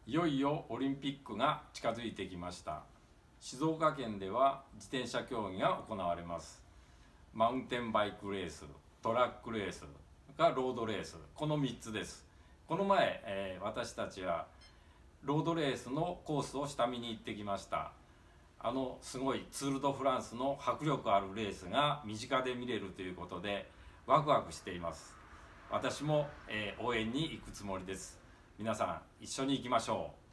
いよいよオリンピックが近づいてきました。静岡県では自転車競技が行われます。マウンテンバイクレース、トラックレースがロードレース、この3つです。この前、私たちはロードレースのコースを下見に行ってきました。すごいツール・ド・フランスの迫力あるレースが身近で見れるということでワクワクしています。私も、応援に行くつもりです。皆さん一緒に行きましょう。